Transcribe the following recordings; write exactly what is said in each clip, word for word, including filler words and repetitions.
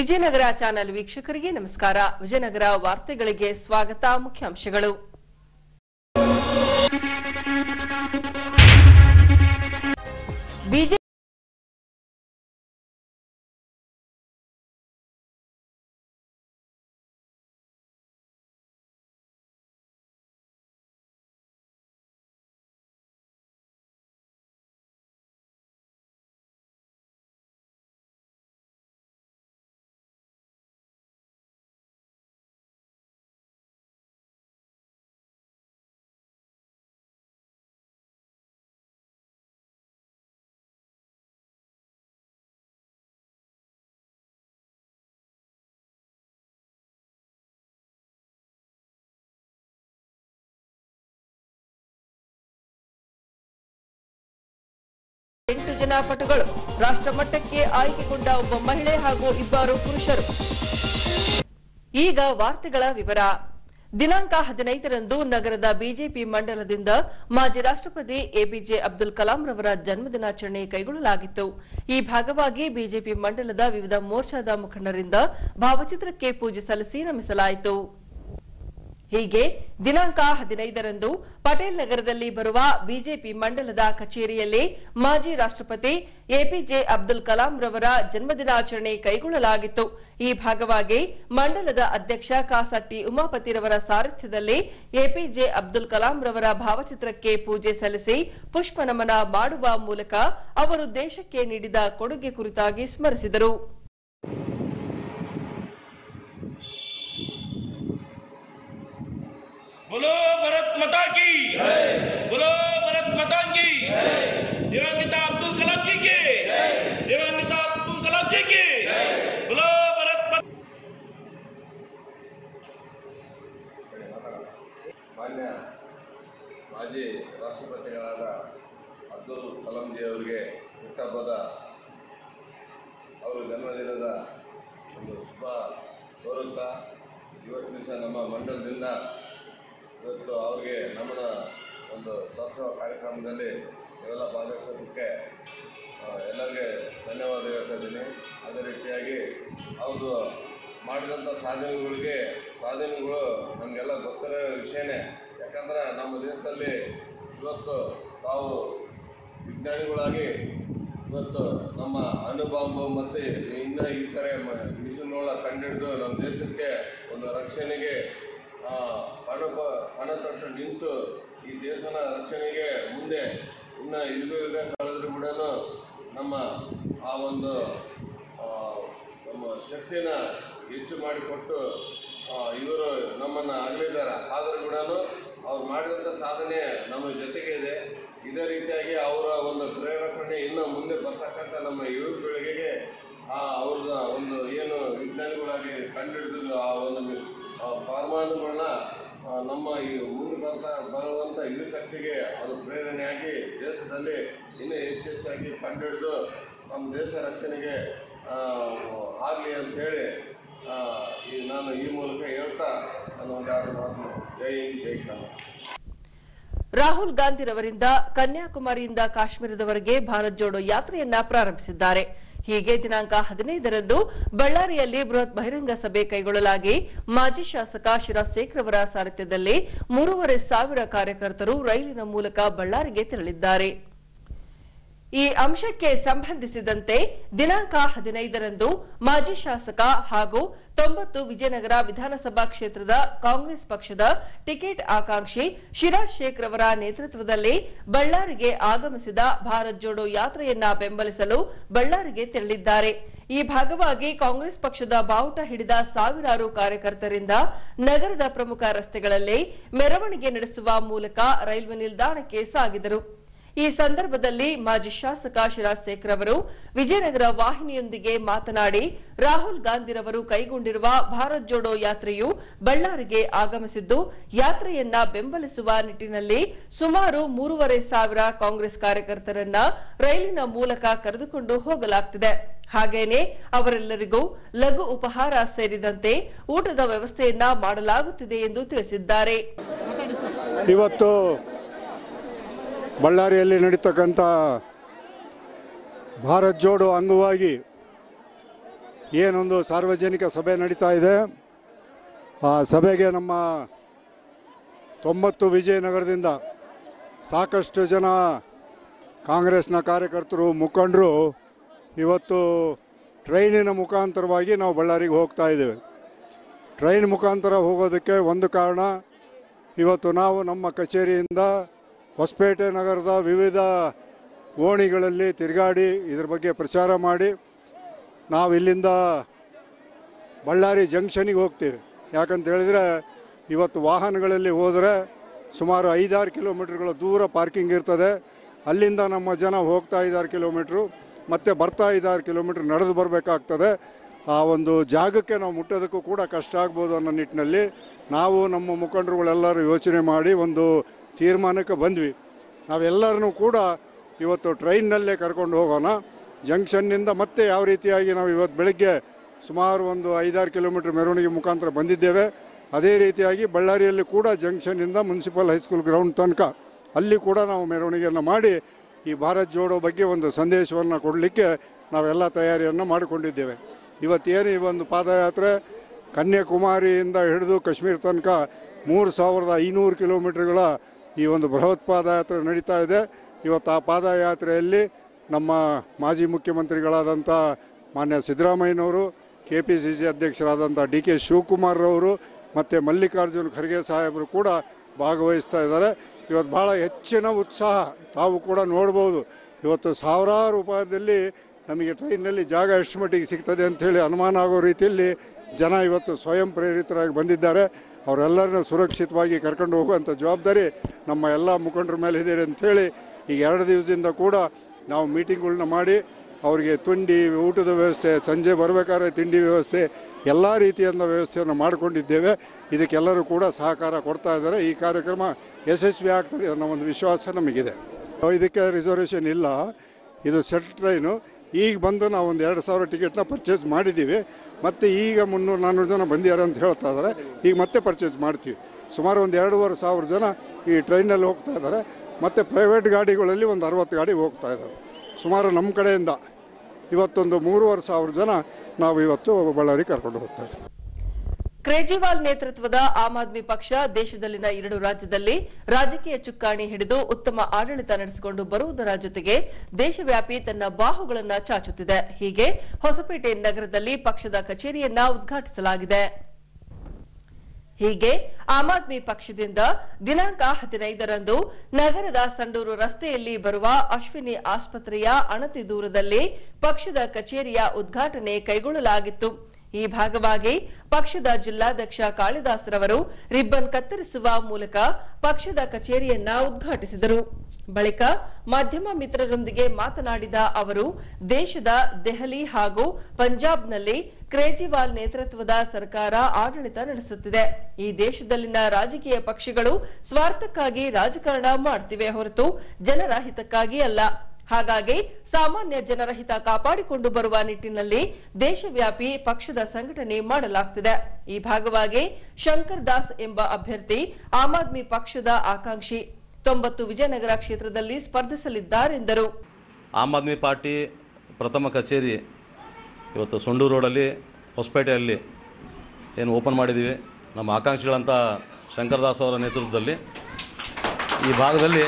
Vijayanagara channel ವೀಕ್ಷಕರಿಗೆ ನಮಸ್ಕಾರ. ವಿಜಯನಗರ ವಾರ್ತೆಗಳಿಗೆ ಸ್ವಾಗತ. ಮುಖ್ಯಾಂಶಗಳು. ಬಿಜೆಪಿ ಎಂಟು ಜನ ಪಟುಗಳು ರಾಷ್ಟ್ರಮಟ್ಟಕ್ಕೆ ಆಯ್ಕೆಗೊಂಡ ಒಬ್ಬ ಮಹಿಳೆ ಹಾಗೂ ಇಬ್ಬರು ಪುರುಷರು. ಈಗ ವಾರ್ತೆಗಳ ವಿವರ. ದಿನಾಂಕ ಹದಿನೈದರಂದು ನಗರದ ಬಿಜೆಪಿ ಮಂಡಲದಿಂದ ಮಾಜಿ ರಾಷ್ಟ್ರಪತಿ ಎಪಿಜೆ ಅಬ್ದುಲ್ ಕಲಾಂ ರವರ ಜನ್ಮದಿನಾಚರಣೆ ಕೈಗೊಳ್ಳಲಾಗಿತ್ತು. ಈ ಭಾಗವಾಗಿ ಬಿಜೆಪಿ ಮಂಡಲದ ವಿವಿಧ ಮೋರ್ಚಾದ ಮುಖಂಡರಿಂದ ಭಾವಚಿತ್ರಕ್ಕೆ ಪೂಜೆ ಸಲ್ಲಿಸಿ ನಮಿಸಲಾಯಿತು. ಹೀಗೆ ದಿನಾಂಕ ಹದಿನೈದರಂದು ಪಟೇಲ್ ನಗರದಲ್ಲಿ ಬರುವ ಬಿಜೆಪಿ ಮಂಡಲದ ಕಚೇರಿಯಲ್ಲಿ ಮಾಜಿ ರಾಷ್ಟ್ರಪತಿ ಎಪಿಜೆ ಅಬ್ದುಲ್ ಕಲಾಂ ರವರ ಜನ್ಮದಿನಾಚರಣೆ ಕೈಗೊಳ್ಳಲಾಗಿತ್ತು. ಈ ಭಾಗವಾಗಿ ಮಂಡಲದ ಅಧ್ಯಕ್ಷ ಕಾಸಟ್ಟಿ ಉಮಾಪತಿರವರ ಸಾರಥ್ಯದಲ್ಲಿ ಎಪಿಜೆ ಅಬ್ದುಲ್ ಕಲಾಂ ರವರ ಭಾವಚಿತ್ರಕ್ಕೆ ಪೂಜೆ ಸಲ್ಲಿಸಿ ಪುಷ್ಪ ನಮನ ಮಾಡುವ ಮೂಲಕ ಅವರು ದೇಶಕ್ಕೆ ನೀಡಿದ ಕೊಡುಗೆ ಕುರಿತಾಗಿ ಸ್ಮರಿಸಿದರು. बोलो भारत माता की जय, बोलो भारत माता की जय, दिवंगत अब्दुल कलाम जी की जय, दिवंगत अब्दुल कलाम जी की जय, बोलो भारत ಮಾನ್ಯ ಮಾಜಿ ರಾಷ್ಟ್ರಪತಿಗಳಾದ ಅಬ್ದುಲ್ ಕಲಾಂ ಜಿ ಅವರಿಗೆ ಹುಟ್ಟಹಬ್ಬದ ಅವರ ಜನ್ಮದಿನದ ಒಂದು ಶುಭ ಕೋರುತ್ತಾ ಇವತ್ತು ದಿವಸ ನಮ್ಮ ಮಂಡಲದಿಂದ ಇವತ್ತು ಅವ್ರಿಗೆ ನಮ್ಮನ ಒಂದು ಸತ್ಸವ ಕಾರ್ಯಕ್ರಮದಲ್ಲಿ ಇವೆಲ್ಲ ಭಾಗವಹಿಸೋದಕ್ಕೆ ಎಲ್ಲರಿಗೆ ಧನ್ಯವಾದ ಹೇಳ್ತಾ ಇದ್ದೀನಿ. ಅದೇ ರೀತಿಯಾಗಿ ಅವರು ಮಾಡಿದಂಥ ಸಾಧನೆಗಳಿಗೆ ಸಾಧನೆಗಳು ನಮಗೆಲ್ಲ ಗೊತ್ತಿರೋ ವಿಷಯನೇ. ಯಾಕಂದರೆ ನಮ್ಮ ದೇಶದಲ್ಲಿ ಇವತ್ತು ತಾವು ವಿಜ್ಞಾನಿಗಳಾಗಿ ಇವತ್ತು ನಮ್ಮ ಅಣುಬಾಂಬು ಮತ್ತು ಇನ್ನೂ ಈ ಥರ ಮಿಷನ್ಗಳ ಕಂಡುಹಿಡಿದು ನಮ್ಮ ದೇಶಕ್ಕೆ ಒಂದು ರಕ್ಷಣೆಗೆ ಹಣ ಹಣ ತೊಟ್ಟು ನಿಂತು ಈ ದೇಶನ ರಕ್ಷಣೆಗೆ ಮುಂದೆ ಇನ್ನು ಯುಗ ಯುಗ ಕಳೆದ್ರೂ ಕೂಡ ನಮ್ಮ ಆ ಒಂದು ನಮ್ಮ ಶಕ್ತಿನ ಹೆಚ್ಚು ಮಾಡಿಕೊಟ್ಟು ಇವರು ನಮ್ಮನ್ನು ಅಗಲಿದ್ದಾರೆ. ಆದರೂ ಕೂಡ ಅವ್ರು ಮಾಡಿದಂಥ ಸಾಧನೆ ನಮ್ಮ ಜೊತೆಗೆ ಇದೆ. ಇದೇ ರೀತಿಯಾಗಿ ಅವರ ಒಂದು ಪ್ರೇರೇಪಣೆ ಇನ್ನೂ ಮುಂದೆ ಬರ್ತಕ್ಕಂಥ ನಮ್ಮ ಯುವ ಪೀಳಿಗೆಗೆ ಅವ್ರದ ಒಂದು ಏನು ವಿಜ್ಞಾನಿಗಳಾಗಿ ಕಂಡುಹಿಡಿದ್ರು ಆ ಒಂದು ಪರಮಾಣುಗಳನ್ನ ನಮ್ಮ ಈ ಮುಂದೆ ಬರ್ತಾ ಬರುವಂಥ ಯುವ ಶಕ್ತಿಗೆ ಅದು ಪ್ರೇರಣೆಯಾಗಿ ದೇಶದಲ್ಲಿ ಇನ್ನೂ ಹೆಚ್ಚೆಚ್ಚಾಗಿ ಕಂಡುಹಿಡಿದು ನಮ್ಮ ದೇಶ ರಕ್ಷಣೆಗೆ ಆಗಲಿ ಅಂಥೇಳಿ ಈ ನಾನು ಈ ಮೂಲಕ ಹೇಳ್ತಾ ನಾನು ಒಂದೆರಡು ಮಾತು ಜೈ ಹಿಂದ್ ಜೈ ಕನ್ನಡ. ರಾಹುಲ್ ಗಾಂಧಿರವರಿಂದ ಕನ್ಯಾಕುಮಾರಿಯಿಂದ ಕಾಶ್ಮೀರದವರೆಗೆ ಭಾರತ್ ಜೋಡೋ ಯಾತ್ರೆಯನ್ನ ಪ್ರಾರಂಭಿಸಿದ್ದಾರೆ. ಹೀಗೆ ದಿನಾಂಕ ಹದಿನೈದರಂದು ಬಳ್ಳಾರಿಯಲ್ಲಿ ಬೃಹತ್ ಬಹಿರಂಗ ಸಭೆ ಕೈಗೊಳ್ಳಲಾಗಿ ಮಾಜಿ ಶಾಸಕ ಶಿರಾಜ್ ಶೇಖ್ ರವರ ಸಾರಥ್ಯದಲ್ಲಿ ಮೂರುವರೆ ಸಾವಿರ ಕಾರ್ಯಕರ್ತರು ರೈಲಿನ ಮೂಲಕ ಬಳ್ಳಾರಿಗೆ ತೆರಳಿದ್ದಾರೆ. ಈ ಅಂಶಕ್ಕೆ ಸಂಬಂಧಿಸಿದಂತೆ ದಿನಾಂಕ ಹದಿನೈದರಂದು ಮಾಜಿ ಶಾಸಕ ಹಾಗೂ ತೊಂಬತ್ತು ವಿಜಯನಗರ ವಿಧಾನಸಭಾ ಕ್ಷೇತ್ರದ ಕಾಂಗ್ರೆಸ್ ಪಕ್ಷದ ಟಿಕೆಟ್ ಆಕಾಂಕ್ಷಿ ಶಿರಾಜ್ ಶೇಖ್ ರವರ ನೇತೃತ್ವದಲ್ಲಿ ಬಳ್ಳಾರಿಗೆ ಆಗಮಿಸಿದ ಭಾರತ್ ಜೋಡೋ ಯಾತ್ರೆಯನ್ನ ಬೆಂಬಲಿಸಲು ಬಳ್ಳಾರಿಗೆ ತೆರಳಿದ್ದಾರೆ. ಈ ಭಾಗವಾಗಿ ಕಾಂಗ್ರೆಸ್ ಪಕ್ಷದ ಬಾವುಟ ಹಿಡಿದ ಸಾವಿರಾರು ಕಾರ್ಯಕರ್ತರಿಂದ ನಗರದ ಪ್ರಮುಖ ರಸ್ತೆಗಳಲ್ಲಿ ಮೆರವಣಿಗೆ ನಡೆಸುವ ಮೂಲಕ ರೈಲ್ವೆ ನಿಲ್ದಾಣಕ್ಕೆ ಸಾಗಿದರು. ಈ ಸಂದರ್ಭದಲ್ಲಿ ಮಾಜಿ ಶಾಸಕ ಶಿರಾಜ್ ಶೇಖ್ ರವರು ವಿಜಯನಗರ ವಾಹಿನಿಯೊಂದಿಗೆ ಮಾತನಾಡಿ, ರಾಹುಲ್ ಗಾಂಧಿರವರು ಕೈಗೊಂಡಿರುವ ಭಾರತ್ ಜೋಡೋ ಯಾತ್ರೆಯು ಬಳ್ಳಾರಿಗೆ ಆಗಮಿಸಿದ್ದು ಯಾತ್ರೆಯನ್ನ ಬೆಂಬಲಿಸುವ ನಿಟ್ಟಿನಲ್ಲಿ ಸುಮಾರು ಮೂರುವರೆ ಸಾವಿರ ಕಾಂಗ್ರೆಸ್ ಕಾರ್ಯಕರ್ತರನ್ನ ರೈಲಿನ ಮೂಲಕ ಕರೆದುಕೊಂಡು ಹೋಗಲಾಗುತ್ತಿದೆ. ಹಾಗೇನೆ ಅವರೆಲ್ಲರಿಗೂ ಲಘು ಉಪಹಾರ ಸೇರಿದಂತೆ ಊಟದ ವ್ಯವಸ್ಥೆಯನ್ನ ಮಾಡಲಾಗುತ್ತಿದೆ ಎಂದು ತಿಳಿಸಿದ್ದಾರೆ. ಇವತ್ತು ಬಳ್ಳಾರಿಯಲ್ಲಿ ನಡೀತಕ್ಕಂಥ ಭಾರತ್ ಜೋಡೋ ಅಂಗವಾಗಿ ಏನೊಂದು ಸಾರ್ವಜನಿಕ ಸಭೆ ನಡೀತಾ ಇದೆ, ಆ ಸಭೆಗೆ ನಮ್ಮ ತೊಂಬತ್ತು ವಿಜಯನಗರದಿಂದ ಸಾಕಷ್ಟು ಜನ ಕಾಂಗ್ರೆಸ್ನ ಕಾರ್ಯಕರ್ತರು ಮುಖಂಡರು ಇವತ್ತು ಟ್ರೈನಿನ ಮುಖಾಂತರವಾಗಿ ನಾವು ಬಳ್ಳಾರಿಗೆ ಹೋಗ್ತಾ ಇದ್ದೇವೆ. ಟ್ರೈನ್ ಮುಖಾಂತರ ಹೋಗೋದಕ್ಕೆ ಒಂದು ಕಾರಣ, ಇವತ್ತು ನಾವು ನಮ್ಮ ಕಚೇರಿಯಿಂದ ಹೊಸಪೇಟೆ ನಗರದ ವಿವಿಧ ಓಣಿಗಳಲ್ಲಿ ತಿರುಗಾಡಿ ಇದ್ರ ಬಗ್ಗೆ ಪ್ರಚಾರ ಮಾಡಿ ನಾವು ಇಲ್ಲಿಂದ ಬಳ್ಳಾರಿ ಜಂಕ್ಷನಿಗೆ ಹೋಗ್ತೀವಿ. ಯಾಕಂತ ಹೇಳಿದರೆ ಇವತ್ತು ವಾಹನಗಳಲ್ಲಿ ಹೋದರೆ ಸುಮಾರು ಐದಾರು ಕಿಲೋಮೀಟ್ರ್ಗಳ ದೂರ ಪಾರ್ಕಿಂಗ್ ಇರ್ತದೆ. ಅಲ್ಲಿಂದ ನಮ್ಮ ಜನ ಹೋಗ್ತಾ ಐದಾರು ಕಿಲೋಮೀಟ್ರು ಮತ್ತು ಬರ್ತಾ ಐದಾರು ಕಿಲೋಮೀಟ್ರ್ ನಡೆದು ಬರಬೇಕಾಗ್ತದೆ. ಆ ಒಂದು ಜಾಗಕ್ಕೆ ನಾವು ಮುಟ್ಟೋದಕ್ಕೂ ಕೂಡ ಕಷ್ಟ ಆಗ್ಬೋದು ಅನ್ನೋ ನಿಟ್ಟಿನಲ್ಲಿ ನಾವು ನಮ್ಮ ಮುಖಂಡರುಗಳೆಲ್ಲರೂ ಯೋಚನೆ ಮಾಡಿ ಒಂದು ತೀರ್ಮಾನಕ್ಕೆ ಬಂದ್ವಿ. ನಾವೆಲ್ಲರನ್ನೂ ಕೂಡ ಇವತ್ತು ಟ್ರೈನ್ನಲ್ಲೇ ಕರ್ಕೊಂಡು ಹೋಗೋಣ. ಜಂಕ್ಷನ್ನಿಂದ ಮತ್ತೆ ಯಾವ ರೀತಿಯಾಗಿ ನಾವು ಇವತ್ತು ಬೆಳಗ್ಗೆ ಸುಮಾರು ಒಂದು ಐದಾರು ಕಿಲೋಮೀಟ್ರ್ ಮೆರವಣಿಗೆ ಮುಖಾಂತರ ಬಂದಿದ್ದೇವೆ, ಅದೇ ರೀತಿಯಾಗಿ ಬಳ್ಳಾರಿಯಲ್ಲಿ ಕೂಡ ಜಂಕ್ಷನ್ನಿಂದ ಮುನ್ಸಿಪಲ್ ಹೈಸ್ಕೂಲ್ ಗ್ರೌಂಡ್ ತನಕ ಅಲ್ಲಿ ಕೂಡ ನಾವು ಮೆರವಣಿಗೆಯನ್ನು ಮಾಡಿ ಈ ಭಾರತ್ ಜೋಡೋ ಬಗ್ಗೆ ಒಂದು ಸಂದೇಶವನ್ನು ಕೊಡಲಿಕ್ಕೆ ನಾವೆಲ್ಲ ತಯಾರಿಯನ್ನು ಮಾಡಿಕೊಂಡಿದ್ದೇವೆ. ಇವತ್ತೇನು ಈ ಒಂದು ಪಾದಯಾತ್ರೆ ಕನ್ಯಾಕುಮಾರಿಯಿಂದ ಹಿಡಿದು ಕಾಶ್ಮೀರ ತನಕ ಮೂರು ಸಾವಿರದ ಐನೂರು ಕಿಲೋಮೀಟ್ರ್ಗಳ ಈ ಒಂದು ಬೃಹತ್ ಪಾದಯಾತ್ರೆ ನಡೀತಾ ಇದೆ. ಇವತ್ತು ಆ ಪಾದಯಾತ್ರೆಯಲ್ಲಿ ನಮ್ಮ ಮಾಜಿ ಮುಖ್ಯಮಂತ್ರಿಗಳಾದಂಥ ಮಾನ್ಯ ಸಿದ್ದರಾಮಯ್ಯನವರು, ಕೆ ಪಿ ಸಿ ಸಿ ಅಧ್ಯಕ್ಷರಾದಂಥ ಡಿ ಕೆ ಶಿವಕುಮಾರ್ರವರು ಮತ್ತು ಮಲ್ಲಿಕಾರ್ಜುನ್ ಖರ್ಗೆ ಸಾಹೇಬರು ಕೂಡ ಭಾಗವಹಿಸ್ತಾ ಇದ್ದಾರೆ. ಇವತ್ತು ಭಾಳ ಹೆಚ್ಚಿನ ಉತ್ಸಾಹ ತಾವು ಕೂಡ ನೋಡ್ಬೋದು. ಇವತ್ತು ಸಾವಿರಾರು ರೂಪಾಯಿದಲ್ಲಿ ನಮಗೆ ಟ್ರೈನಲ್ಲಿ ಜಾಗ ಎಷ್ಟು ಮಟ್ಟಿಗೆ ಸಿಗ್ತದೆ ಅಂಥೇಳಿ ಅನುಮಾನ ಆಗೋ ರೀತಿಯಲ್ಲಿ ಜನ ಇವತ್ತು ಸ್ವಯಂ ಪ್ರೇರಿತರಾಗಿ ಬಂದಿದ್ದಾರೆ. ಅವರೆಲ್ಲರನ್ನ ಸುರಕ್ಷಿತವಾಗಿ ಕರ್ಕೊಂಡು ಹೋಗುವಂಥ ಜವಾಬ್ದಾರಿ ನಮ್ಮ ಎಲ್ಲ ಮುಖಂಡರ ಮೇಲೆ ಇದೆ ಅಂಥೇಳಿ ಈಗ ಎರಡು ದಿವಸದಿಂದ ಕೂಡ ನಾವು ಮೀಟಿಂಗ್ಗಳನ್ನ ಮಾಡಿ ಅವರಿಗೆ ತಿಂಡಿ ಊಟದ ವ್ಯವಸ್ಥೆ, ಸಂಜೆ ಬರಬೇಕಾದ್ರೆ ತಿಂಡಿ ವ್ಯವಸ್ಥೆ, ಎಲ್ಲ ರೀತಿಯಿಂದ ವ್ಯವಸ್ಥೆಯನ್ನು ಮಾಡಿಕೊಂಡಿದ್ದೇವೆ. ಇದಕ್ಕೆಲ್ಲರೂ ಕೂಡ ಸಹಕಾರ ಕೊಡ್ತಾ ಇದ್ದಾರೆ. ಈ ಕಾರ್ಯಕ್ರಮ ಯಶಸ್ವಿ ಆಗ್ತದೆ ಅನ್ನೋ ಒಂದು ವಿಶ್ವಾಸ ನಮಗಿದೆ. ಇದಕ್ಕೆ ರಿಸರ್ವೇಷನ್ ಇಲ್ಲ, ಇದು ಸೆಟ್ ಟ್ರೈನು. ಈಗ ಬಂದು ನಾವು ಒಂದು ಎರಡು ಸಾವಿರ ಟಿಕೆಟ್ನ ಪರ್ಚೇಸ್ ಮಾಡಿದ್ದೀವಿ. ಮತ್ತು ಈಗ ಮುನ್ನೂರು ನಾನ್ನೂರು ಜನ ಬಂದಿದ್ದಾರೆ ಅಂತ ಹೇಳ್ತಾ ಇದ್ದಾರೆ. ಈಗ ಮತ್ತೆ ಪರ್ಚೇಸ್ ಮಾಡ್ತೀವಿ. ಸುಮಾರು ಒಂದು ಎರಡೂವರೆ ಸಾವಿರ ಜನ ಈ ಟ್ರೈನಲ್ಲಿ ಹೋಗ್ತಾ ಇದ್ದಾರೆ. ಮತ್ತು ಪ್ರೈವೇಟ್ ಗಾಡಿಗಳಲ್ಲಿ ಒಂದು ಅರವತ್ತು ಗಾಡಿ ಹೋಗ್ತಾ ಇದ್ದಾರೆ. ಸುಮಾರು ನಮ್ಮ ಕಡೆಯಿಂದ ಇವತ್ತೊಂದು ಮೂರುವರೆ ಸಾವಿರ ಜನ ನಾವು ಇವತ್ತು ಬಳ್ಳಾರಿ ಕರ್ಕೊಂಡು ಹೋಗ್ತಾ ಇದ್ದೀವಿ. ಕೇಜ್ರಿವಾಲ್ ನೇತೃತ್ವದ ಆಮ್ ಆದ್ಮಿ ಪಕ್ಷ ದೇಶದಲ್ಲಿನ ಎರಡು ರಾಜ್ಯದಲ್ಲಿ ರಾಜಕೀಯ ಚುಕ್ಕಾಣಿ ಹಿಡಿದು ಉತ್ತಮ ಆಡಳಿತ ನಡೆಸಿಕೊಂಡು ಬರುವುದರ ಜೊತೆಗೆ ದೇಶವ್ಯಾಪಿ ತನ್ನ ಬಾಹುಗಳನ್ನು ಚಾಚುತ್ತಿದೆ. ಹೀಗೆ ಹೊಸಪೇಟೆ ನಗರದಲ್ಲಿ ಪಕ್ಷದ ಕಚೇರಿಯನ್ನ ಉದ್ಘಾಟಿಸಲಾಗಿದೆ. ಹೀಗೆ ಆಮ್ ಆದ್ಮಿ ಪಕ್ಷದಿಂದ ದಿನಾಂಕ ಹದಿನೈದರಂದು ನಗರದ ಸಂಡೂರು ರಸ್ತೆಯಲ್ಲಿ ಬರುವ ಅಶ್ವಿನಿ ಆಸ್ಪತ್ರೆಯ ಅಣತಿ ದೂರದಲ್ಲಿ ಪಕ್ಷದ ಕಚೇರಿಯ ಉದ್ಘಾಟನೆ ಕೈಗೊಳ್ಳಲಾಗಿತ್ತು. ಈ ಭಾಗವಾಗಿ ಪಕ್ಷದ ಜಿಲ್ಲಾಧ್ಯಕ್ಷ ಕಾಳಿದಾಸರವರು ರಿಬ್ಬನ್ ಕತ್ತರಿಸುವ ಮೂಲಕ ಪಕ್ಷದ ಕಚೇರಿಯನ್ನ ಉದ್ಘಾಟಿಸಿದರು. ಬಳಿಕ ಮಾಧ್ಯಮ ಮಿತ್ರರೊಂದಿಗೆ ಮಾತನಾಡಿದ ಅವರು, ದೇಶದ ದೆಹಲಿ ಹಾಗೂ ಪಂಜಾಬ್ನಲ್ಲಿ ಕೇಜ್ರಿವಾಲ್ ನೇತೃತ್ವದ ಸರ್ಕಾರ ಆಡಳಿತ ನಡೆಸುತ್ತಿದೆ. ಈ ದೇಶದಲ್ಲಿನ ರಾಜಕೀಯ ಪಕ್ಷಗಳು ಸ್ವಾರ್ಥಕ್ಕಾಗಿ ರಾಜಕಾರಣ ಮಾಡ್ತಿವೆ ಹೊರತು ಜನರ ಹಿತಕ್ಕಾಗಿ ಅಲ್ಲ. ಹಾಗಾಗಿ ಸಾಮಾನ್ಯ ಜನರ ಹಿತ ಕಾಪಾಡಿಕೊಂಡು ಬರುವ ನಿಟ್ಟಿನಲ್ಲಿ ದೇಶವ್ಯಾಪಿ ಪಕ್ಷದ ಸಂಘಟನೆ ಮಾಡಲಾಗುತ್ತಿದೆ. ಈ ಭಾಗವಾಗಿ ಶಂಕರ್ ದಾಸ್ ಎಂಬ ಅಭ್ಯರ್ಥಿ ಆಮ್ ಆದ್ಮಿ ಪಕ್ಷದ ಆಕಾಂಕ್ಷಿ ತೊಂಬತ್ತು ವಿಜಯನಗರ ಕ್ಷೇತ್ರದಲ್ಲಿ ಸ್ಪರ್ಧಿಸಲಿದ್ದಾರೆಂದರು. ಆಮ್ ಆದ್ಮಿ ಪಾರ್ಟಿ ಪ್ರಥಮ ಕಚೇರಿ ಇವತ್ತು ಸೊಂಡೂರು ರೋಡಲ್ಲಿ ಹೊಸಪೇಟೆಯಲ್ಲಿ ಏನು ಓಪನ್ ಮಾಡಿದ್ದೀವಿ. ನಮ್ಮ ಆಕಾಂಕ್ಷಿಗಳಂಥ ಶಂಕರ್ ದಾಸ್ ಅವರ ನೇತೃತ್ವದಲ್ಲಿ ಈ ಭಾಗದಲ್ಲಿ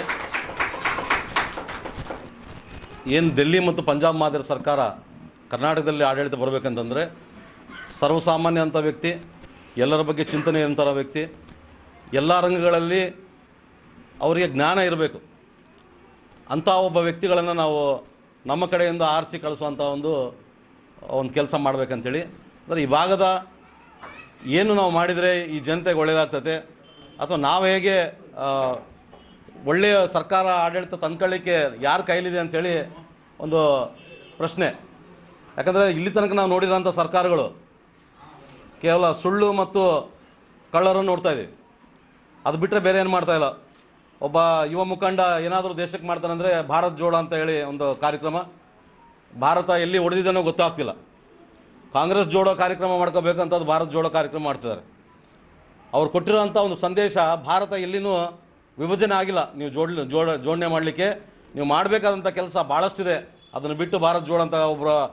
ಏನು ದಿಲ್ಲಿ ಮತ್ತು ಪಂಜಾಬ್ ಮಾದರಿ ಸರ್ಕಾರ ಕರ್ನಾಟಕದಲ್ಲಿ ಆಡಳಿತ ಬರಬೇಕಂತಂದರೆ ಸರ್ವಸಾಮಾನ್ಯ ಅಂಥ ವ್ಯಕ್ತಿ, ಎಲ್ಲರ ಬಗ್ಗೆ ಚಿಂತನೆ ಇರೋಂಥ ವ್ಯಕ್ತಿ, ಎಲ್ಲ ರಂಗಗಳಲ್ಲಿ ಅವರಿಗೆ ಜ್ಞಾನ ಇರಬೇಕು. ಅಂಥ ಒಬ್ಬ ವ್ಯಕ್ತಿಗಳನ್ನು ನಾವು ನಮ್ಮ ಕಡೆಯಿಂದ ಆರಿಸಿ ಕಳಿಸುವಂಥ ಒಂದು ಒಂದು ಕೆಲಸ ಮಾಡಬೇಕಂತೇಳಿ, ಅಂದರೆ ಈ ಭಾಗದ ಏನು ನಾವು ಮಾಡಿದರೆ ಈ ಜನತೆಗೆ ಒಳ್ಳೆಯದಾಗ್ತದೆ ಅಥವಾ ನಾವು ಹೇಗೆ ಒಳ್ಳೆಯ ಸರ್ಕಾರ ಆಡಳಿತ ತಂದ್ಕೊಳ್ಳಿಕ್ಕೆ ಯಾರ ಕೈಲಿದೆ ಅಂಥೇಳಿ ಒಂದು ಪ್ರಶ್ನೆ. ಯಾಕಂದರೆ ಇಲ್ಲಿ ತನಕ ನಾವು ನೋಡಿರೋಂಥ ಸರ್ಕಾರಗಳು ಕೇವಲ ಸುಳ್ಳು ಮತ್ತು ಕಳ್ಳರನ್ನು ನೋಡ್ತಾ ಇದ್ದೀವಿ. ಅದು ಬಿಟ್ಟರೆ ಬೇರೆ ಏನು ಮಾಡ್ತಾಯಿಲ್ಲ. ಒಬ್ಬ ಯುವ ಮುಖಂಡ ಏನಾದರೂ ದೇಶಕ್ಕೆ ಮಾಡ್ತಾನಂದರೆ ಭಾರತ್ ಜೋಡೋ ಅಂತ ಹೇಳಿ ಒಂದು ಕಾರ್ಯಕ್ರಮ, ಭಾರತ ಎಲ್ಲಿ ಹೊಡೆದಿದ್ದಾನೋ ಗೊತ್ತಾಗ್ತಿಲ್ಲ. ಕಾಂಗ್ರೆಸ್ ಜೋಡೋ ಕಾರ್ಯಕ್ರಮ ಮಾಡ್ಕೋಬೇಕಂತದ್ದು ಭಾರತ್ ಜೋಡೋ ಕಾರ್ಯಕ್ರಮ ಮಾಡ್ತಿದ್ದಾರೆ. ಅವ್ರು ಕೊಟ್ಟಿರೋಂಥ ಒಂದು ಸಂದೇಶ, ಭಾರತ ಎಲ್ಲಿನೂ ವಿಭಜನೆ ಆಗಿಲ್ಲ. ನೀವು ಜೋಡ್ ಜೋಡ ಜೋಡಣೆ ಮಾಡಲಿಕ್ಕೆ ನೀವು ಮಾಡಬೇಕಾದಂಥ ಕೆಲಸ ಭಾಳಷ್ಟಿದೆ. ಅದನ್ನು ಬಿಟ್ಟು ಭಾರತ್ ಜೋಡೋ ಅಂತ ಒಬ್ಬರ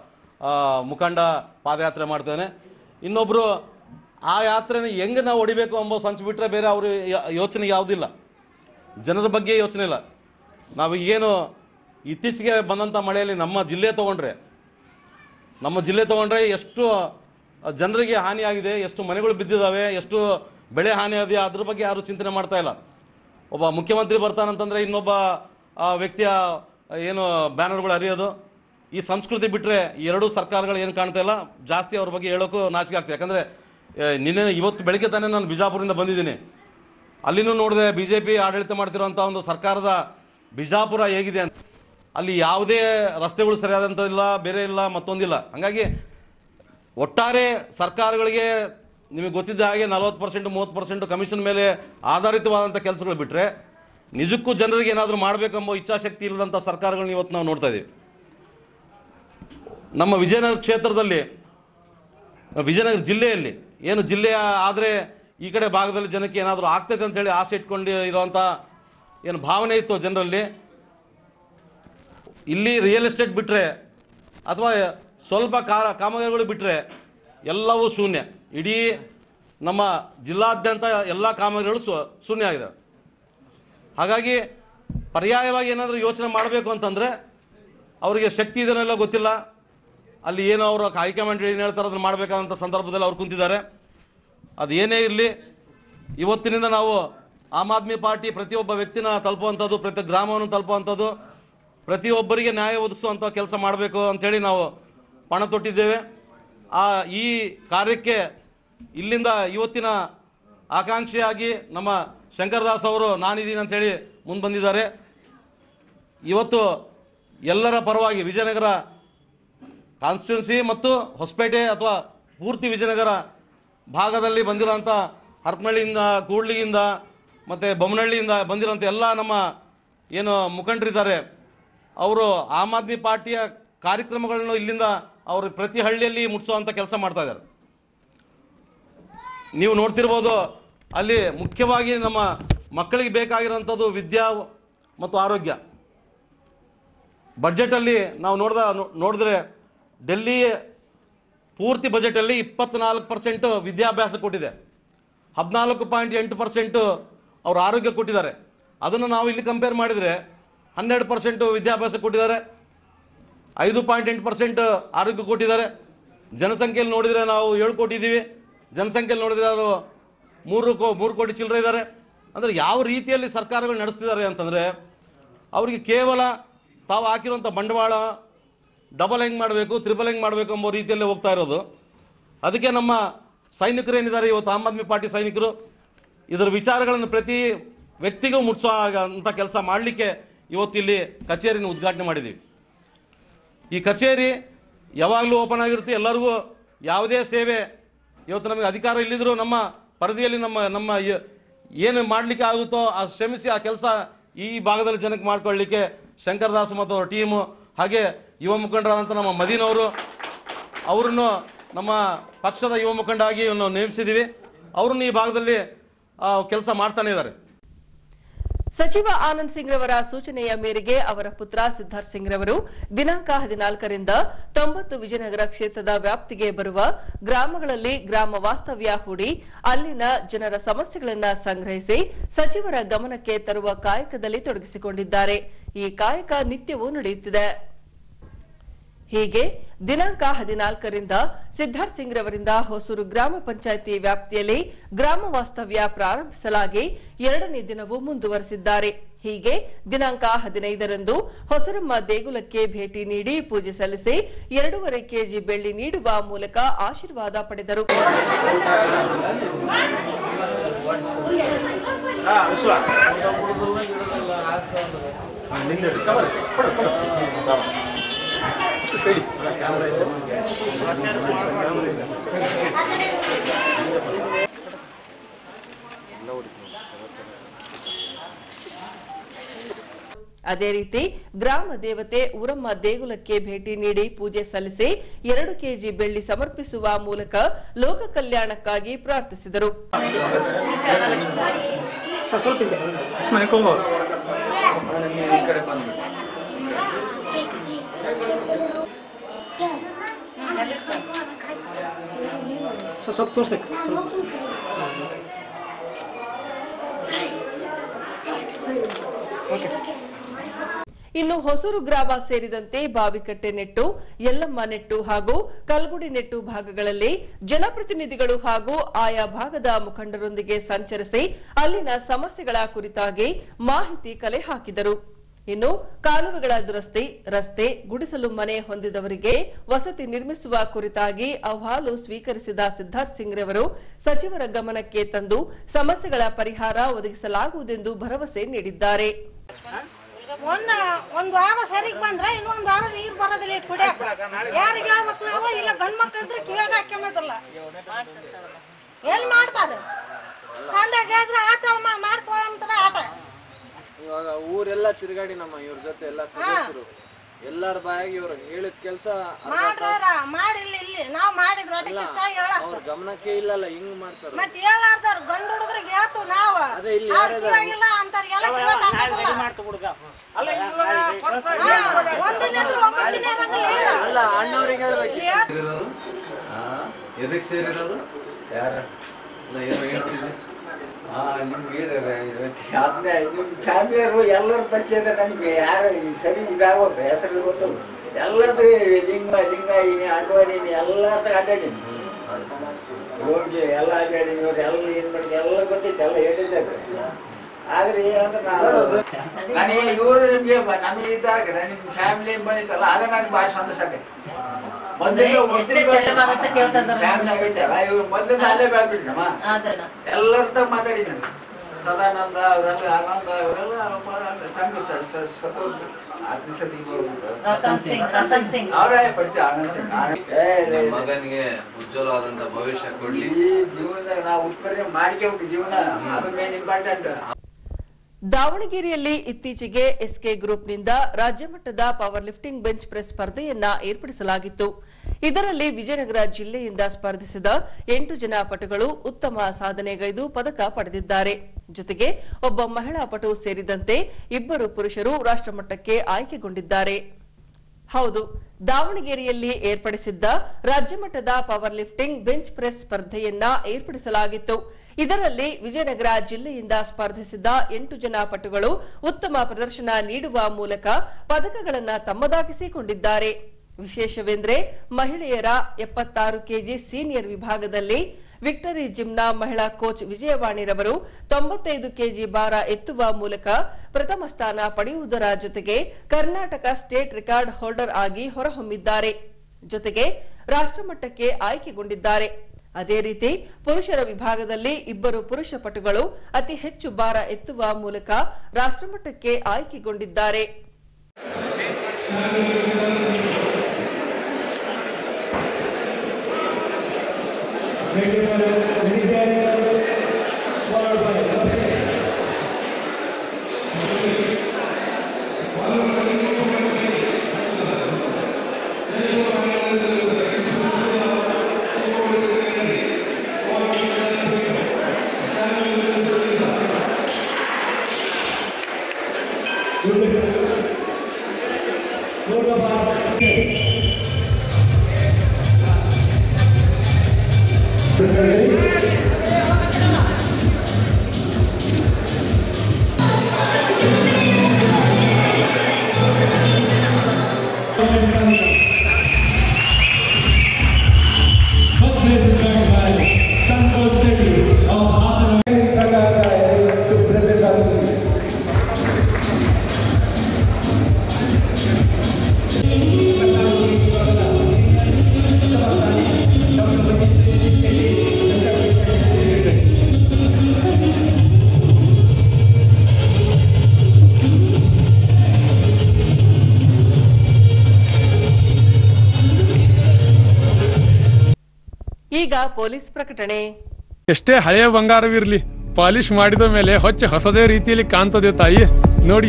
ಮುಖಂಡ ಪಾದಯಾತ್ರೆ ಮಾಡ್ತೇನೆ. ಇನ್ನೊಬ್ಬರು ಆ ಯಾತ್ರೆನ ಹೆಂಗೆ ನಾವು ಹೊಡಿಬೇಕು ಎಂಬ ಸಂಚು ಬಿಟ್ಟರೆ ಬೇರೆ ಅವರು ಯೋಚನೆ ಯಾವುದಿಲ್ಲ, ಜನರ ಬಗ್ಗೆ ಯೋಚನೆ ಇಲ್ಲ. ನಾವು ಏನು ಇತ್ತೀಚೆಗೆ ಬಂದಂಥ ಮಳೆಯಲ್ಲಿ ನಮ್ಮ ಜಿಲ್ಲೆ ತೊಗೊಂಡ್ರೆ ನಮ್ಮ ಜಿಲ್ಲೆ ತೊಗೊಂಡ್ರೆ ಎಷ್ಟು ಜನರಿಗೆ ಹಾನಿಯಾಗಿದೆ, ಎಷ್ಟು ಮನೆಗಳು ಬಿದ್ದಿದ್ದಾವೆ, ಎಷ್ಟು ಬೆಳೆ ಹಾನಿ ಆಗಿದೆ, ಅದ್ರ ಬಗ್ಗೆ ಯಾರೂ ಚಿಂತನೆ ಮಾಡ್ತಾ ಇಲ್ಲ. ಒಬ್ಬ ಮುಖ್ಯಮಂತ್ರಿ ಬರ್ತಾನಂತಂದರೆ ಇನ್ನೊಬ್ಬ ವ್ಯಕ್ತಿಯ ಏನು ಬ್ಯಾನರ್ಗಳು ಹರಿಯೋದು, ಈ ಸಂಸ್ಕೃತಿ ಬಿಟ್ಟರೆ ಎರಡೂ ಸರ್ಕಾರಗಳು ಏನು ಕಾಣ್ತಾ ಇಲ್ಲ. ಜಾಸ್ತಿ ಅವ್ರ ಬಗ್ಗೆ ಹೇಳೋಕ್ಕೂ ನಾಚಿಕೆ ಆಗ್ತದೆ. ಯಾಕಂದರೆ ನಿನ್ನೆ ಇವತ್ತು ಬೆಳಗ್ಗೆ ತಾನೇ ನಾನು ಬಿಜಾಪುರದಿಂದ ಬಂದಿದ್ದೀನಿ, ಅಲ್ಲಿನೂ ನೋಡಿದೆ ಬಿ ಜೆ ಪಿ ಆಡಳಿತ ಮಾಡ್ತಿರೋಂಥ ಒಂದು ಸರ್ಕಾರದ ಬಿಜಾಪುರ ಹೇಗಿದೆ ಅಂತ. ಅಲ್ಲಿ ಯಾವುದೇ ರಸ್ತೆಗಳು ಸರಿಯಾದಂಥದ್ದಿಲ್ಲ, ಬೇರೆ ಇಲ್ಲ, ಮತ್ತೊಂದಿಲ್ಲ. ಹಾಗಾಗಿ ಒಟ್ಟಾರೆ ಸರ್ಕಾರಗಳಿಗೆ ನಿಮಗೆ ಗೊತ್ತಿದ್ದ ಹಾಗೆ ನಲ್ವತ್ತು ಪರ್ಸೆಂಟು ಮೂವತ್ತು ಪರ್ಸೆಂಟು ಕಮಿಷನ್ ಮೇಲೆ ಆಧಾರಿತವಾದಂಥ ಕೆಲಸಗಳು ಬಿಟ್ಟರೆ ನಿಜಕ್ಕೂ ಜನರಿಗೆ ಏನಾದರೂ ಮಾಡಬೇಕೆಂಬ ಇಚ್ಛಾಶಕ್ತಿ ಇಲ್ಲದಂಥ ಸರ್ಕಾರಗಳನ್ನ ಇವತ್ತು ನಾವು ನೋಡ್ತಾ ಇದ್ದೀವಿ. ನಮ್ಮ ವಿಜಯನಗರ ಕ್ಷೇತ್ರದಲ್ಲಿ, ವಿಜಯನಗರ ಜಿಲ್ಲೆಯಲ್ಲಿ ಏನು ಜಿಲ್ಲೆಯ ಆದರೆ ಈ ಕಡೆ ಭಾಗದಲ್ಲಿ ಜನಕ್ಕೆ ಏನಾದರೂ ಆಗ್ತೈತೆ ಅಂತೇಳಿ ಆಸೆ ಇಟ್ಕೊಂಡು ಇರೋವಂಥ ಏನು ಭಾವನೆ ಇತ್ತು ಜನರಲ್ಲಿ, ಇಲ್ಲಿ ರಿಯಲ್ ಎಸ್ಟೇಟ್ ಬಿಟ್ಟರೆ ಅಥವಾ ಸ್ವಲ್ಪ ಕಾರ ಕಾಮಗಾರಿಗಳು ಬಿಟ್ಟರೆ ಎಲ್ಲವೂ ಶೂನ್ಯ. ಇಡೀ ನಮ್ಮ ಜಿಲ್ಲಾದ್ಯಂತ ಎಲ್ಲ ಕಾಮಗಾರಿಗಳು ಶೂನ್ಯ ಆಗಿದೆ. ಹಾಗಾಗಿ ಪರ್ಯಾಯವಾಗಿ ಏನಾದರೂ ಯೋಚನೆ ಮಾಡಬೇಕು ಅಂತಂದರೆ ಅವರಿಗೆ ಶಕ್ತಿ ಇದನ್ನೆಲ್ಲ ಗೊತ್ತಿಲ್ಲ. ಅಲ್ಲಿ ಏನೋ ಅವರು ಹೈಕಮಾಂಡ್ ಏನು ಹೇಳ್ತಾರೆ ಅದನ್ನು ಮಾಡಬೇಕಾದಂಥ ಸಂದರ್ಭದಲ್ಲಿ ಅವ್ರು ಕುಂತಿದ್ದಾರೆ. ಅದು ಏನೇ ಇರಲಿ, ಇವತ್ತಿನಿಂದ ನಾವು ಆಮ್ ಆದ್ಮಿ ಪಾರ್ಟಿ ಪ್ರತಿಯೊಬ್ಬ ವ್ಯಕ್ತಿನ ತಲುಪುವಂಥದ್ದು, ಪ್ರತಿ ಗ್ರಾಮವನ್ನು ತಲುಪುವಂಥದ್ದು, ಪ್ರತಿಯೊಬ್ಬರಿಗೆ ನ್ಯಾಯ ಒದಗಿಸುವಂಥ ಕೆಲಸ ಮಾಡಬೇಕು ಅಂಥೇಳಿ ನಾವು ಪಣ ತೊಟ್ಟಿದ್ದೇವೆ. ಆ ಈ ಕಾರ್ಯಕ್ಕೆ ಇಲ್ಲಿಂದ ಇವತ್ತಿನ ಆಕಾಂಕ್ಷಿಯಾಗಿ ನಮ್ಮ ಶಂಕರದಾಸ್ ಅವರು ನಾನಿದ್ದೀನಿ ಅಂಥೇಳಿ ಮುಂದೆ ಬಂದಿದ್ದಾರೆ. ಇವತ್ತು ಎಲ್ಲರ ಪರವಾಗಿ ವಿಜಯನಗರ ಕಾನ್ಸ್ಟಿಟ್ಯೂನ್ಸಿ ಮತ್ತು ಹೊಸಪೇಟೆ ಅಥವಾ ಪೂರ್ತಿ ವಿಜಯನಗರ ಭಾಗದಲ್ಲಿ ಬಂದಿರೋಂಥ ಹರಪನಹಳ್ಳಿಯಿಂದ, ಕೂಡ್ಲಿಗಿಂದ ಮತ್ತು ಬೊಮ್ಮನಹಳ್ಳಿಯಿಂದ ಬಂದಿರೋಂಥ ಎಲ್ಲ ನಮ್ಮ ಏನು ಮುಖಂಡರಿದ್ದಾರೆ, ಅವರು ಆಮ್ ಆದ್ಮಿ ಪಾರ್ಟಿಯ ಕಾರ್ಯಕ್ರಮಗಳನ್ನು ಇಲ್ಲಿಂದ ಅವರು ಪ್ರತಿ ಹಳ್ಳಿಯಲ್ಲಿ ಮುಟ್ಟಿಸುವಂಥ ಕೆಲಸ ಮಾಡ್ತಾಯಿದ್ದಾರೆ. ನೀವು ನೋಡ್ತಿರ್ಬೋದು, ಅಲ್ಲಿ ಮುಖ್ಯವಾಗಿ ನಮ್ಮ ಮಕ್ಕಳಿಗೆ ಬೇಕಾಗಿರೋಂಥದ್ದು ವಿದ್ಯಾ ಮತ್ತು ಆರೋಗ್ಯ. ಬಜೆಟಲ್ಲಿ ನಾವು ನೋಡ್ದ ನೋಡಿದ್ರೆ ಡೆಲ್ಲಿ ಪೂರ್ತಿ ಬಜೆಟಲ್ಲಿ ಇಪ್ಪತ್ತ್ನಾಲ್ಕು ಪರ್ಸೆಂಟು ವಿದ್ಯಾಭ್ಯಾಸ ಕೊಟ್ಟಿದೆ, ಹದಿನಾಲ್ಕು ಪಾಯಿಂಟ್ ಎಂಟು ಪರ್ಸೆಂಟು ಅವರು ಆರೋಗ್ಯ ಕೊಟ್ಟಿದ್ದಾರೆ. ಅದನ್ನು ನಾವು ಇಲ್ಲಿ ಕಂಪೇರ್ ಮಾಡಿದರೆ ಹನ್ನೆರಡು ಪರ್ಸೆಂಟು ವಿದ್ಯಾಭ್ಯಾಸ ಕೊಟ್ಟಿದ್ದಾರೆ, ಐದು ಪಾಯಿಂಟ್ ಎಂಟು ಪರ್ಸೆಂಟ್ ಆರೋಗ್ಯ ಕೊಟ್ಟಿದ್ದಾರೆ. ಜನಸಂಖ್ಯೆಯಲ್ಲಿ ನೋಡಿದರೆ ನಾವು ಏಳು ಕೋಟಿ ಇದ್ದೀವಿ, ಜನಸಂಖ್ಯೆಯಲ್ಲಿ ನೋಡಿದರೆ ಅವರು ಮೂರು ಕೋ ಮೂರು ಕೋಟಿ ಚಿಲ್ಲರೆ ಇದ್ದಾರೆ. ಅಂದರೆ ಯಾವ ರೀತಿಯಲ್ಲಿ ಸರ್ಕಾರಗಳು ನಡೆಸ್ತಿದ್ದಾರೆ ಅಂತಂದರೆ ಅವರಿಗೆ ಕೇವಲ ತಾವು ಹಾಕಿರುವಂಥ ಬಂಡವಾಳ ಡಬಲ್ ಹೆಂಗೆ ಮಾಡಬೇಕು, ತ್ರಿಬಲ್ ಹೆಂಗೆ ಮಾಡಬೇಕು ಎಂಬ ರೀತಿಯಲ್ಲೇ ಹೋಗ್ತಾ ಇರೋದು. ಅದಕ್ಕೆ ನಮ್ಮ ಸೈನಿಕರು ಏನಿದ್ದಾರೆ ಇವತ್ತು ಆಮ್ ಆದ್ಮಿ ಪಾರ್ಟಿ ಸೈನಿಕರು ಇದರ ವಿಚಾರಗಳನ್ನು ಪ್ರತಿ ವ್ಯಕ್ತಿಗೂ ಮುಟ್ಟಿಸೋ ಅಂಥ ಕೆಲಸ ಮಾಡಲಿಕ್ಕೆ ಇವತ್ತು ಇಲ್ಲಿ ಕಚೇರಿನ ಉದ್ಘಾಟನೆ ಮಾಡಿದ್ದೀವಿ. ಈ ಕಚೇರಿ ಯಾವಾಗಲೂ ಓಪನ್ ಆಗಿರುತ್ತೆ, ಎಲ್ಲರಿಗೂ ಯಾವುದೇ ಸೇವೆ ಇವತ್ತು ನಮಗೆ ಅಧಿಕಾರ ಇಲ್ಲಿದ್ದರೂ ನಮ್ಮ ಪರಿಧಿಯಲ್ಲಿ ನಮ್ಮ ನಮ್ಮ ಏನು ಮಾಡಲಿಕ್ಕೆ ಆಗುತ್ತೋ ಆ ಶ್ರಮಿಸಿ ಆ ಕೆಲಸ ಈ ಭಾಗದಲ್ಲಿ ಜನಕ್ಕೆ ಮಾಡ್ಕೊಳ್ಳಿಕ್ಕೆ ಶಂಕರದಾಸ್ ಮತ್ತು ಅವರ ಟೀಮು, ಹಾಗೆ ಯುವ ಮುಖಂಡರಾದಂಥ ನಮ್ಮ ಮದೀನವರು ಅವರನ್ನು ನಮ್ಮ ಪಕ್ಷದ ಯುವ ಮುಖಂಡ ಆಗಿ ನಾವು ನೇಮಿಸಿದ್ದೀವಿ. ಅವರನ್ನು ಈ ಭಾಗದಲ್ಲಿ ಕೆಲಸ ಮಾಡ್ತಾನೆ ಇದ್ದಾರೆ. ಸಚಿವ ಆನಂದ್ ಸಿಂಗ್ ರವರ ಸೂಚನೆಯ ಮೇರೆಗೆ ಅವರ ಪುತ್ರ ಸಿದ್ಧಾರ್ಥ್ ಸಿಂಗ್ ರವರು ದಿನಾಂಕ ಹದಿನಾಲ್ಕರಿಂದ ತೊಂಬತ್ತು ವಿಜಯನಗರ ಕ್ಷೇತ್ರದ ವ್ಯಾಪ್ತಿಗೆ ಬರುವ ಗ್ರಾಮಗಳಲ್ಲಿ ಗ್ರಾಮ ವಾಸ್ತವ್ಯ ಹೂಡಿ ಅಲ್ಲಿನ ಜನರ ಸಮಸ್ಯೆಗಳನ್ನು ಸಂಗ್ರಹಿಸಿ ಸಚಿವರ ಗಮನಕ್ಕೆ ತರುವ ಕಾಯಕದಲ್ಲಿ ತೊಡಗಿಸಿಕೊಂಡಿದ್ದಾರೆ. ಈ ಕಾಯಕ ನಿತ್ಯವೂ ನಡೆಯುತ್ತಿದೆ. ಹೀಗೆ ದಿನಾಂಕ ಹದಿನಾಲ್ಕರಿಂದ ಸಿದ್ಧಾರ್ಥ್ ಸಿಂಗ್ ರವರಿಂದ ಹೊಸೂರು ಗ್ರಾಮ ಪಂಚಾಯಿತಿ ವ್ಯಾಪ್ತಿಯಲ್ಲಿ ಗ್ರಾಮ ವಾಸ್ತವ್ಯ ಪ್ರಾರಂಭಿಸಲಾಗಿ ಎರಡನೇ ದಿನವೂ ಮುಂದುವರೆಸಿದ್ದಾರೆ. ಹೀಗೆ ದಿನಾಂಕ ಹದಿನೈದರಂದು ಹೊಸರಮ್ಮ ದೇಗುಲಕ್ಕೆ ಭೇಟಿ ನೀಡಿ ಪೂಜೆ ಸಲ್ಲಿಸಿ ಎರಡೂವರೆ ಕೆಜಿ ಬೆಳ್ಳಿ ನೀಡುವ ಮೂಲಕ ಆಶೀರ್ವಾದ ಪಡೆದರು. ಅದೇ ರೀತಿ ಗ್ರಾಮ ದೇವತೆ ಊರಮ್ಮ ದೇಗುಲಕ್ಕೆ ಭೇಟಿ ನೀಡಿ ಪೂಜೆ ಸಲ್ಲಿಸಿ ಎರಡು ಕೆಜಿ ಬೆಳ್ಳಿ ಸಮರ್ಪಿಸುವ ಮೂಲಕ ಲೋಕ ಕಲ್ಯಾಣಕ್ಕಾಗಿ ಪ್ರಾರ್ಥಿಸಿದರು. ಸ್ವಲ್ಪ ತೋರಿಸ್ಬೇಕು. ಇನ್ನು ಹೊಸೂರು ಗ್ರಾಮ ಸೇರಿದಂತೆ ಬಾವಿಕಟ್ಟೆ ನೆಟ್ಟು ಯಲ್ಲಮ್ಮ ನೆಟ್ಟು ಹಾಗೂ ಕಲ್ಗುಡಿ ನೆಟ್ಟು ಭಾಗಗಳಲ್ಲಿ ಜನಪ್ರತಿನಿಧಿಗಳು ಹಾಗೂ ಆಯಾ ಭಾಗದ ಮುಖಂಡರೊಂದಿಗೆ ಸಂಚರಿಸಿ ಅಲ್ಲಿನ ಸಮಸ್ಯೆಗಳ ಕುರಿತಾಗಿ ಮಾಹಿತಿ ಕಲೆ ಹಾಕಿದರು. ಇನ್ನು ಕಾಲುವೆಗಳ ದುರಸ್ತಿ, ರಸ್ತೆ, ಗುಡಿಸಲು ಮನೆ ಹೊಂದಿದವರಿಗೆ ವಸತಿ ನಿರ್ಮಿಸುವ ಕುರಿತಾಗಿ ಅಹವಾಲು ಸ್ವೀಕರಿಸಿದ ಸಿದ್ಧಾರ್ಥ್ ಸಿಂಗ್ ರವರು ಸಚಿವರ ಗಮನಕ್ಕೆ ತಂದು ಸಮಸ್ಯೆಗಳ ಪರಿಹಾರ ಒದಗಿಸಲಾಗುವುದೆಂದು ಭರವಸೆ ನೀಡಿದ್ದಾರೆ. ಒಂದ ಒಂದ್ ವಾರ ಸರಿಗೆ ಬಂದ್ರೆ ಇನ್ನೊಂದ್ ವಾರ ನೀರ್ ಬರೋದಿಲ್ಲ ಕುಡಿಯಕ. ಯಾರಿಗೆ ಹೇಳ್ಬೇಕು ನಾವು? ಇಲ್ಲ ಗಂಡ್ ಮಕ್ಳು ಇದ್ರೆ ಕಿವ್ಯಾಗ ಹಾಕ್ಯಂಬದಿಲ್ಲ. ಎಲ್ಲಿ ಮಾಡ್ತಾರೆ? ಕಂಡಾಗಿದ್ರೆ ಆಟ ಮಾಡ್ಕೊಳಂತಾರ ಆಟ. ಇವಾಗ ಊರೆಲ್ಲ ತಿರುಗಾಡಿ ನಮ್ಮ ಇವ್ರ ಜೊತೆ ಎಲ್ಲ ಸದಸ್ಯರು ಎಲ್ಲಾರ ಬಾಯಾಗಿ ಇವ್ರು ಹೇಳಿದ ಕೆಲಸ ಮಾಡ್ತಾರ. ಮಾಡಿಲ್ಲ ಇಲ್ಲಿ ನಾವು ಮಾಡಿದ್ರು ಅವ್ರ ಗಮನಕ್ಕೆ ಇಲ್ಲಲ್ಲ, ಹಿಂಗ್ ಮಾಡ್ತಾರೆ. ಮತ್ತೆ ಹೇಳಾರ್ದಾರ ಗಂಡು ಹುಡುಗರಿಗೆ ಹೇಳ್ತು ನಾವು. ಅದೇ ಇಲ್ಲಿ ಯಾರಿಲ್ಲ ಅಂತಾರಿಗೆಲ್ಲ ಕಿವ್ಯಾಗ ಹಾಕೋದಿಲ್ಲ. ಅಲ್ಲ ಅಣ್ಣವ್ರಿಗೆ ಹೇಳ್ಬೇಕು. ಎದಕ್ಕೆ ಸೇರಿರೋರು ಯಾರ ಹೇಳ್ತಿದ್ದೆ ಫ್ಯಾಮಿಲಿಯರು ಎಲ್ಲರೂ ಪರಿಚಯ ಇದೆ ನಮ್ಗೆ. ಯಾರು ಸರಿ ಇದಾಗೋ ಹೆಸರು ಗೊತ್ತು ಎಲ್ಲರದ್ದು ಲಿಂಗ ಲಿಂಗ ಇದೀನಿ ಅಡ್ವಾಡೀನಿ ಎಲ್ಲದ ಅಡ್ಡಾಡೀನಿ ಹೋಗಿ ಎಲ್ಲ ಅಡ್ಡಾಡೀನಿ. ಇವ್ರು ಎಲ್ಲ ಏನ್ ಮಾಡಿದ್ವಿ ಎಲ್ಲ ಗೊತ್ತೈತೆ, ಎಲ್ಲ ಹೇಳಿದ್ದಾರೆ. ಆದ್ರೆ ಏನಂದ್ರೆ ನಾನು ನನಗೆ ಇವರು ನಿಮ್ಗೆ ನಮಗೆ ಇದ್ದಾಗ ನಿಮ್ ಫ್ಯಾಮಿಲಿ ಬಂದಿತ್ತಲ್ಲ ಆಗ ನನಗೆ ಭಾಳ ಸಂತೋಷ ಆಗೈತೆ. ಫ್ಯಾಮಿಲಿ ಆಗೈತಲ್ಲ ಇವ್ರು ಮೊದ್ಲಿಂದ ಅಲ್ಲೇ ಬೆಳ್ಬಿಡಿ ನಮ್ಮ ಎಲ್ಲರ ಮಾತಾಡಿದ್ರು. ಸದಾನಂದ ಅವರೆಲ್ಲ ಆನಂದ ಅವರೆಲ್ಲ ಅವರೇ ಪರಿಚಯ. ಆನಂದ್ ಸಿಂಗ್ ಮಗನಿಗೆ ಉಜ್ವಲವಾದಂತ ಭವಿಷ್ಯ ಕೊಡ್ಲಿ. ಈ ಜೀವನದಾಗ ನಾವು ಉತ್ಪನ್ನ ಮಾಡ್ಕೋಬೇಕು. ಜೀವನ ಅದು ಮೇನ್ ಇಂಪಾರ್ಟೆಂಟ್. ದಾವಣಗೆರೆಯಲ್ಲಿ ಇತ್ತೀಚೆಗೆ ಎಸ್ಕೆ ಗ್ರೂಪ್ನಿಂದ ರಾಜ್ಯ ಮಟ್ಟದ ಪವರ್ ಲಿಫ್ಟಿಂಗ್ ಬೆಂಚ್ ಪ್ರೆಸ್ ಸ್ಪರ್ಧೆಯನ್ನ ಏರ್ಪಡಿಸಲಾಗಿತ್ತು. ಇದರಲ್ಲಿ ವಿಜಯನಗರ ಜಿಲ್ಲೆಯಿಂದ ಸ್ಪರ್ಧಿಸಿದ ಎಂಟು ಜನ ಪಟುಗಳು ಉತ್ತಮ ಸಾಧನೆಗೈದು ಪದಕ ಪಡೆದಿದ್ದಾರೆ. ಜೊತೆಗೆ ಒಬ್ಬ ಮಹಿಳಾ ಪಟು ಸೇರಿದಂತೆ ಇಬ್ಬರು ಪುರುಷರು ರಾಷ್ಟ್ರಮಟ್ಟಕ್ಕೆ ಆಯ್ಕೆಗೊಂಡಿದ್ದಾರೆ. ಹೌದು, ದಾವಣಗೆರೆಯಲ್ಲಿ ಏರ್ಪಡಿಸಿದ್ದ ರಾಜ್ಯ ಮಟ್ಟದ ಪವರ್ ಲಿಫ್ಟಿಂಗ್ ಬೆಂಚ್ ಪ್ರೆಸ್ ಸ್ಪರ್ಧೆಯನ್ನ ಏರ್ಪಡಿಸಲಾಗಿತ್ತು. ಇದರಲ್ಲಿ ವಿಜಯನಗರ ಜಿಲ್ಲೆಯಿಂದ ಸ್ಪರ್ಧಿಸಿದ್ದ ಎಂಟು ಜನ ಪಟುಗಳು ಉತ್ತಮ ಪ್ರದರ್ಶನ ನೀಡುವ ಮೂಲಕ ಪದಕಗಳನ್ನು ತಮ್ಮದಾಗಿಸಿಕೊಂಡಿದ್ದಾರೆ. ವಿಶೇಷವೆಂದರೆ ಮಹಿಳೆಯರ ಎಪ್ಪತ್ತಾರು ಕೆಜಿ ಸೀನಿಯರ್ ವಿಭಾಗದಲ್ಲಿ ವಿಕ್ಟರಿ ಜಿಮ್ನ ಮಹಿಳಾ ಕೋಚ್ ವಿಜಯವಾಣಿರವರು ತೊಂಬತ್ತೈದು ಕೆಜಿ ಭಾರ ಎತ್ತುವ ಮೂಲಕ ಪ್ರಥಮ ಸ್ಥಾನ ಪಡೆಯುವುದರ ಜೊತೆಗೆ ಕರ್ನಾಟಕ ಸ್ಟೇಟ್ ರೆಕಾರ್ಡ್ ಹೋಲ್ಡರ್ ಆಗಿ ಹೊರಹೊಮ್ಮಿದ್ದಾರೆ. ಜೊತೆಗೆ ರಾಷ್ಟ್ರಮಟ್ಟಕ್ಕೆ ಆಯ್ಕೆಗೊಂಡಿದ್ದಾರೆ. ಅದೇ ರೀತಿ ಪುರುಷರ ವಿಭಾಗದಲ್ಲಿ ಇಬ್ಬರು ಪುರುಷ ಪಟುಗಳು ಅತಿ ಹೆಚ್ಚು ಭಾರ ಎತ್ತುವ ಮೂಲಕ ರಾಷ್ಟ್ರಮಟ್ಟಕ್ಕೆ ಆಯ್ಕೆಗೊಂಡಿದ್ದಾರೆ. ಈಗ ಪೊಲೀಸ್ ಪ್ರಕಟಣೆ. ಎಷ್ಟೇ ಹಳೆಯ ಬಂಗಾರವಿರ್ಲಿ, ಪಾಲಿಶ್ ಮಾಡಿದ ಮೇಲೆ ಹೊಚ್ಚ ಹೊಸದೇ ರೀತಿಯಲ್ಲಿ ಕಾಣ್ತದೆ ತಾಯಿ ನೋಡಿ.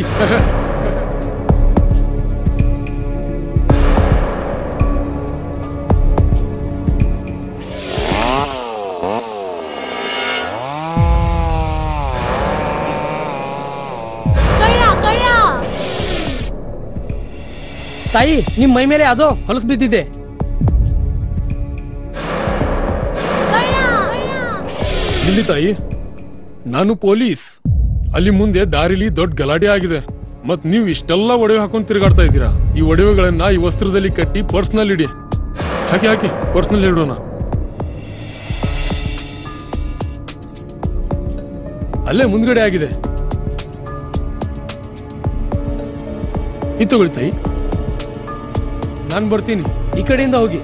ತಾಯಿ, ನಿಮ್ ಮೈ ಮೇಲೆ ಅದು ಹೊಲಸು ಬಿದ್ದಿದೆ. ಕಳ್ಳ ಇಲ್ಲಿ ತಾಯಿ, ನಾನು ಪೊಲೀಸ್. ಅಲ್ಲಿ ಮುಂದೆ ದಾರಿಲಿ ದೊಡ್ಡ ಗಲಾಟೆ ಆಗಿದೆ. ಮತ್ ನೀವು ಇಷ್ಟೆಲ್ಲ ಒಡವೆ ಹಾಕೊಂಡು ತಿರುಗಾಡ್ತಾ ಇದ್ದೀರಾ. ಈ ಒಡವೆಗಳನ್ನ ಈ ವಸ್ತ್ರದಲ್ಲಿ ಕಟ್ಟಿ ಪರ್ಸ್ನಲ್ಲಿ ಇಡಿ. ಹಾಕಿ ಹಾಕಿ ಪರ್ಸ್ನಲ್ಲಿ ಇಡೋಣ. ಅಲ್ಲೇ ಮುಂದ್ಗಡೆ ಆಗಿದೆ. ಇದು ತಗೊಳ್ಳಿ ತಾಯಿ. ನಾನು ಬರ್ತೀನಿ. ಈ ಕಡೆಯಿಂದ ಹೋಗಿ.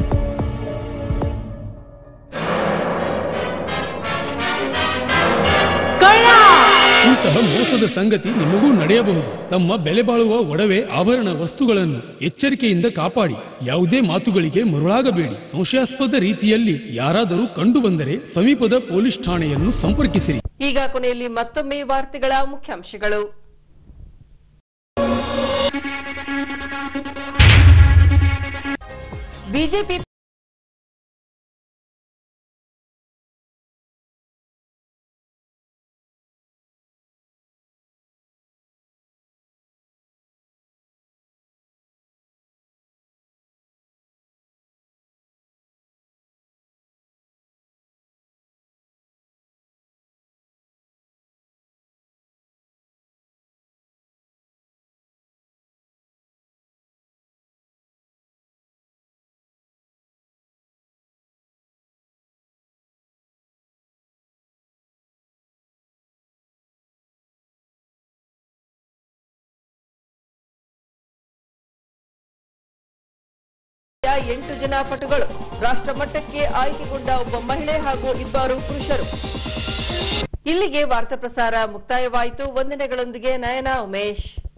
ಇಂತಹ ಮೋಸದ ಸಂಗತಿ ನಿಮಗೂ ನಡೆಯಬಹುದು. ತಮ್ಮ ಬೆಲೆ ಬಾಳುವ ಒಡವೆ ಆಭರಣ ವಸ್ತುಗಳನ್ನು ಎಚ್ಚರಿಕೆಯಿಂದ ಕಾಪಾಡಿ. ಯಾವುದೇ ಮಾತುಗಳಿಗೆ ಮರುಳಾಗಬೇಡಿ. ಸಂಶಯಾಸ್ಪದ ರೀತಿಯಲ್ಲಿ ಯಾರಾದರೂ ಕಂಡು ಬಂದರೆ ಸಮೀಪದ ಪೊಲೀಸ್ ಠಾಣೆಯನ್ನು ಸಂಪರ್ಕಿಸಿರಿ. ಈಗ ಕೊನೆಯಲ್ಲಿ ಮತ್ತೊಮ್ಮೆ ವಾರ್ತೆಗಳ ಮುಖ್ಯಾಂಶಗಳು. ಬಿಜೆಪಿ ಎಂಟು ಜನ ಪಟುಗಳು, ರಾಷ್ಟ್ರ ಮಟ್ಟಕ್ಕೆ ಆಯ್ಕೆಗೊಂಡ ಒಬ್ಬ ಮಹಿಳೆ ಹಾಗೂ ಇಬ್ಬರು ಪುರುಷರು. ಇಲ್ಲಿಗೆ ವಾರ್ತಾ ಪ್ರಸಾರ ಮುಕ್ತಾಯವಾಯಿತು. ವಂದನೆಗಳೊಂದಿಗೆ ನಯನ ಉಮೇಶ್.